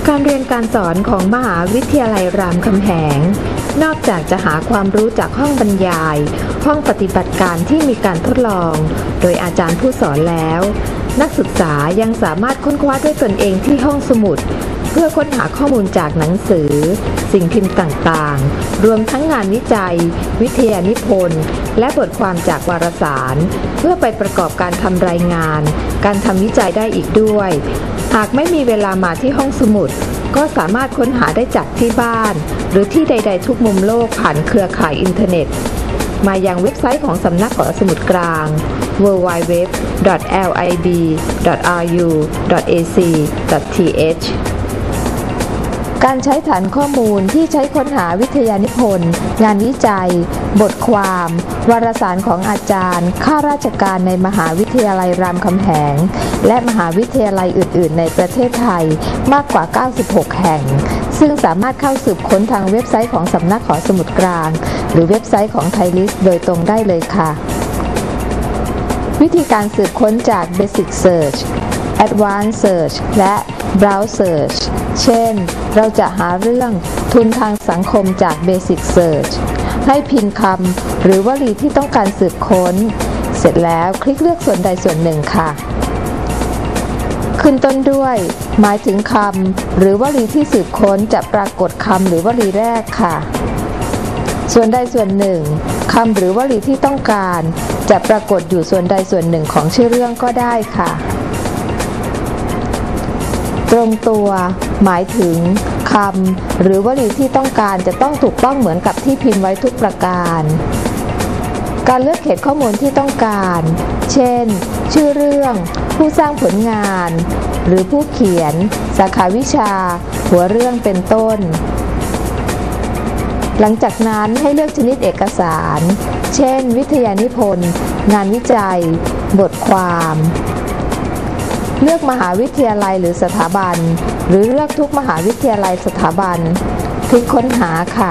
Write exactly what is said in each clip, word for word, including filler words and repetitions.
การเรียนการสอนของมหาวิทยาลัยรามคำแหงนอกจากจะหาความรู้จากห้องบรรยายห้องปฏิบัติการที่มีการทดลองโดยอาจารย์ผู้สอนแล้วนักศึกษายังสามารถค้นคว้าด้วยตนเองที่ห้องสมุดเพื่อค้นหาข้อมูลจากหนังสือสิ่งพิมพ์ต่างๆรวมทั้งงานวิจัยวิทยานิพนธ์และบทความจากวารสารเพื่อไปประกอบการทำรายงานการทำวิจัยได้อีกด้วยหากไม่มีเวลามาที่ห้องสมุดก็สามารถค้นหาได้จากที่บ้านหรือที่ใดๆทุกมุมโลกผ่านเครือข่ายอินเทอร์เน็ตมายังเว็บไซต์ของสำนักหอสมุดกลาง ดับเบิลยู ดับเบิลยู ดับเบิลยู ดอท แอล ไอ บี ดอท อาร์ ยู ดอท เอ ซี ดอท ที เอช การใช้ฐานข้อมูลที่ใช้ค้นหาวิทยานิพนธ์งานวิจัยบทความวารสารของอาจารย์ข้าราชการในมหาวิทยาลัยรามคำแหงและมหาวิทยาลัยอื่นๆในประเทศไทยมากกว่าเก้าสิบหกแห่งซึ่งสามารถเข้าสืบค้นทางเว็บไซต์ของสำนักหอสมุดกลางหรือเว็บไซต์ของไทยลิสต์โดยตรงได้เลยค่ะวิธีการสืบค้นจาก Basic Search Advanced Search และ Browse Search เช่นเราจะหาเรื่องทุนทางสังคมจาก Basic Search ให้พิมพ์คำหรือวลีที่ต้องการสืบค้นเสร็จแล้วคลิกเลือกส่วนใดส่วนหนึ่งค่ะขึ้นต้นด้วยหมายถึงคำหรือวลีที่สืบค้นจะปรากฏคำหรือวลีแรกค่ะส่วนใดส่วนหนึ่งคำหรือวลีที่ต้องการจะปรากฏอยู่ส่วนใดส่วนหนึ่งของชื่อเรื่องก็ได้ค่ะตรงตัวหมายถึงคำหรือวลีที่ต้องการจะต้องถูกต้องเหมือนกับที่พิมพ์ไว้ทุกประการการเลือกเขตข้อมูลที่ต้องการเช่นชื่อเรื่องผู้สร้างผลงานหรือผู้เขียนสาขาวิชาหัวเรื่องเป็นต้นหลังจากนั้นให้เลือกชนิดเอกสารเช่นวิทยานิพนธ์งานวิจัยบทความเลือกมหาวิทยาลัยหรือสถาบันหรือเลือกทุกมหาวิทยาลัยสถาบันคลิกค้นหาค่ะ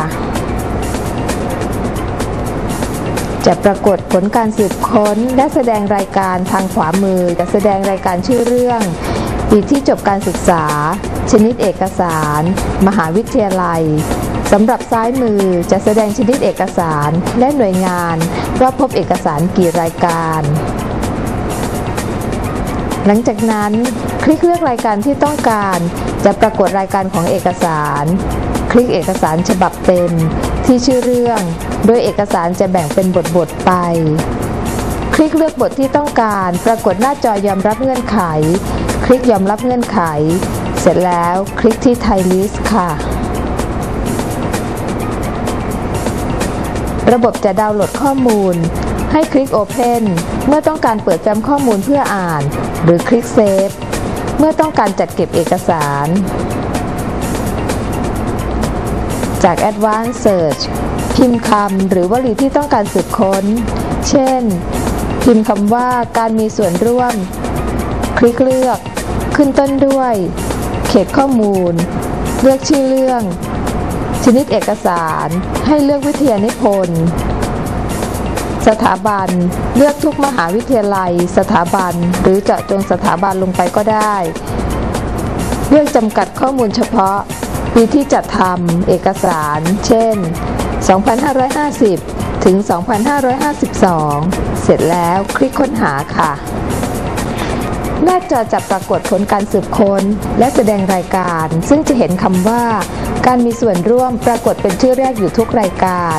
จะปรากฏผลการสืบค้นและแสดงรายการทางขวามือจะแสดงรายการชื่อเรื่องปีที่จบการศึกษาชนิดเอกสารมหาวิทยาลัยสำหรับซ้ายมือจะแสดงชนิดเอกสารและหน่วยงานว่าพบเอกสารกี่รายการหลังจากนั้นคลิกเลือกรายการที่ต้องการจะปรากฏรายการของเอกสารคลิกเอกสารฉบับเต็มที่ชื่อเรื่องโดยเอกสารจะแบ่งเป็นบทๆไปคลิกเลือกบทที่ต้องการปรากฏหน้าจอยอมรับเงื่อนไขคลิกยอมรับเงื่อนไขเสร็จแล้วคลิกที่ Thai List ค่ะระบบจะดาวน์โหลดข้อมูลให้คลิก Open เมื่อต้องการเปิดแฟ้มข้อมูลเพื่ออ่านหรือคลิก Save เมื่อต้องการจัดเก็บเอกสารจาก Advanced Search พิมพ์คำหรือวลีที่ต้องการสืบค้นเช่นพิมพ์คำว่าการมีส่วนร่วมคลิกเลือกขึ้นต้นด้วยเขตข้อมูลเลือกชื่อเรื่องชนิดเอกสารให้เลือกวิทยานิพนธ์สถาบันเลือกทุกมหาวิทยาลัยสถาบันหรือเจาะจงสถาบันลงไปก็ได้เลือกจำกัดข้อมูลเฉพาะปีที่จัดทำเอกสารเช่นสองพันห้าร้อยห้าสิบถึงสองพันห้าร้อยห้าสิบสองเสร็จแล้วคลิกค้นหาค่ะหน้าจอจะปรากฏผลการสืบค้นและแสดงรายการซึ่งจะเห็นคำว่าการมีส่วนร่วมปรากฏเป็นชื่อแรกอยู่ทุกรายการ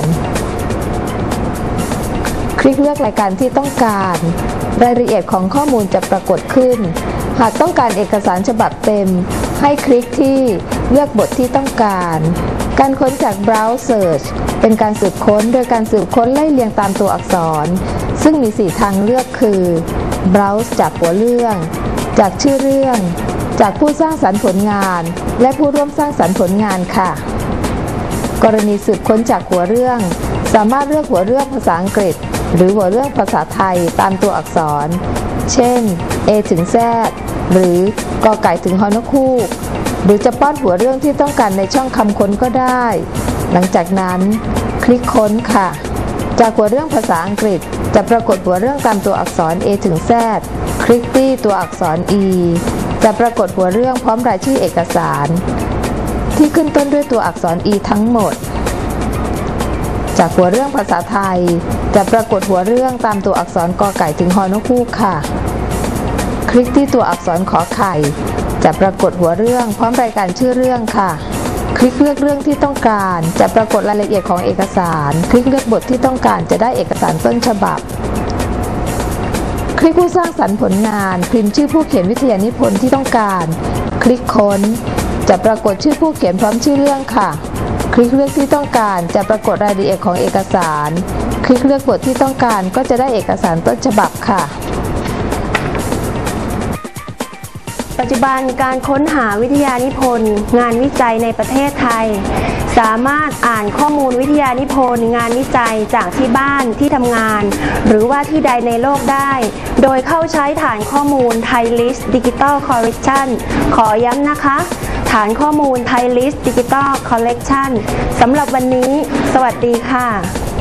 คลิกเลือกรายการที่ต้องการรายละเอียดของข้อมูลจะปรากฏขึ้นหากต้องการเอกสารฉบับเต็มให้คลิกที่เลือกบทที่ต้องการการค้นจาก Browse Search เป็นการสืบค้นโดยการสืบค้นไล่เรียงตามตัวอักษรซึ่งมีสี่ทางเลือกคือ Browse จากหัวเรื่องจากชื่อเรื่องจากผู้สร้างสรรค์ผลงานและผู้ร่วมสร้างสรรค์ผลงานค่ะกรณีสืบค้นจากหัวเรื่องสามารถเลือกหัวเรื่องภาษาอังกฤษหรือหัวเรื่องภาษาไทยตามตัวอักษรเช่น A ถึง Z หรือกอไก่ถึงฮอนกฮูกหรือจะป้อนหัวเรื่องที่ต้องการในช่องคำค้นก็ได้หลังจากนั้นคลิกค้นค่ะจากหัวเรื่องภาษาอังกฤษจะปรากฏหัวเรื่องตามตัวอักษร A ถึง Z คลิกที่ตัวอักษร E จะปรากฏหัวเรื่องพร้อมรายชื่อเอกสารที่ขึ้นต้นด้วยตัวอักษร E ทั้งหมดจากหัวเรื่องภาษาไทยจะปรากฏหัวเรื่องตามตัวอักษรกอไก่ถึงฮอนกฮูกค่ะคลิกที่ตัวอักษรขอไข่จะปรากฏหัวเรื่องพร้อมรายการชื่อเรื่องค่ะคลิกเลือกเรื่องที่ต้องการจะปรากฏรายละเอียดของเอกสารคลิกเลือกบทที่ต้องการจะได้เอกสารต้นฉบับคลิกผู้สร้างสรรค์ผลงานพิมพ์ชื่อผู้เขียนวิทยานิพนธ์ที่ต้องการคลิกค้นจะปรากฏชื่อผู้เขียนพร้อมชื่อเรื่องค่ะคลิกเลือกที่ต้องการจะปรากฏรายละเอียดของเอกสารคลิกเลือกบทที่ต้องการก็จะได้เอกสารต้นฉบับค่ะปัจจุบันการค้นหาวิทยานิพนธ์งานวิจัยในประเทศไทยสามารถอ่านข้อมูลวิทยานิพนธ์งานวิจัยจากที่บ้านที่ทำงานหรือว่าที่ใดในโลกได้โดยเข้าใช้ฐานข้อมูล ThaiList Digital Collection ขอย้ำนะคะฐานข้อมูล ThaiList Digital Collection สำหรับวันนี้สวัสดีค่ะ